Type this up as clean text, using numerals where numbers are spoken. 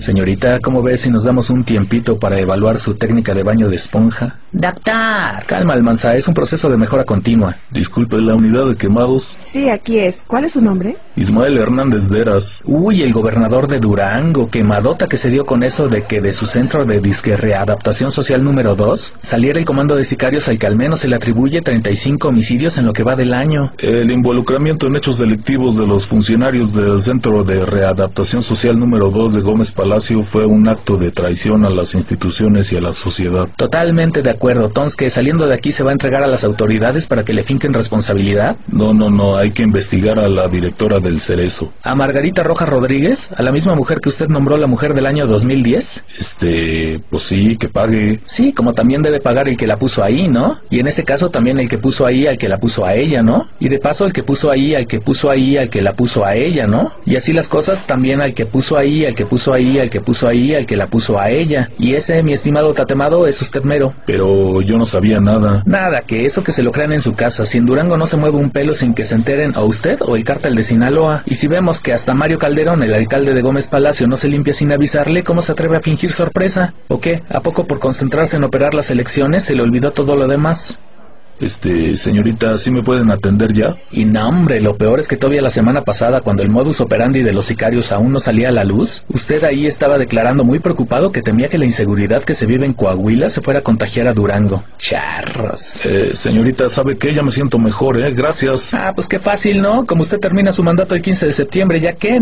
Señorita, ¿cómo ve si nos damos un tiempito para evaluar su técnica de baño de esponja? Doctor. Calma, Almanza, es un proceso de mejora continua. Disculpe, ¿la unidad de quemados? Sí, aquí es. ¿Cuál es su nombre? Ismael Hernández Deras. Uy, el gobernador de Durango, quemadota que se dio con eso de que de su centro de disque readaptación social número 2 saliera el comando de sicarios al que al menos se le atribuye 35 homicidios en lo que va del año. El involucramiento en hechos delictivos de los funcionarios del Centro de Readaptación Social número 2 de Gómez Palacio fue un acto de traición a las instituciones y a la sociedad. Totalmente de acuerdo, Tons, que saliendo de aquí se va a entregar a las autoridades para que le finquen responsabilidad. No, hay que investigar a la directora del Cerezo. ¿A Margarita Rojas Rodríguez? ¿A la misma mujer que usted nombró la mujer del año 2010? Pues sí, que pague. Sí, como también debe pagar el que la puso ahí, ¿no? Y en ese caso también el que puso ahí al que la puso a ella, ¿no? Y de paso el que puso ahí al que puso ahí al que la puso a ella, ¿no? Y así las cosas también al que puso ahí, al que puso ahí, al que puso ahí, al que la puso a ella. Y ese, mi estimado tatemado, es usted mero. Pero yo no sabía nada. Nada, que eso que se lo crean en su casa. Si en Durango no se mueve un pelo sin que se enteren o usted o el cártel de Sinaloa. Y si vemos que hasta Mario Calderón, el alcalde de Gómez Palacio, no se limpia sin avisarle, ¿cómo se atreve a fingir sorpresa? ¿O qué? ¿A poco por concentrarse en operar las elecciones se le olvidó todo lo demás? Señorita, ¿sí me pueden atender ya? Y no, hombre, lo peor es que todavía la semana pasada, cuando el modus operandi de los sicarios aún no salía a la luz, usted ahí estaba declarando muy preocupado que temía que la inseguridad que se vive en Coahuila se fuera a contagiar a Durango. Charros. Señorita, ¿sabe qué? Ya me siento mejor, gracias. Ah, pues qué fácil, ¿no? Como usted termina su mandato el 15 de septiembre, ¿ya qué?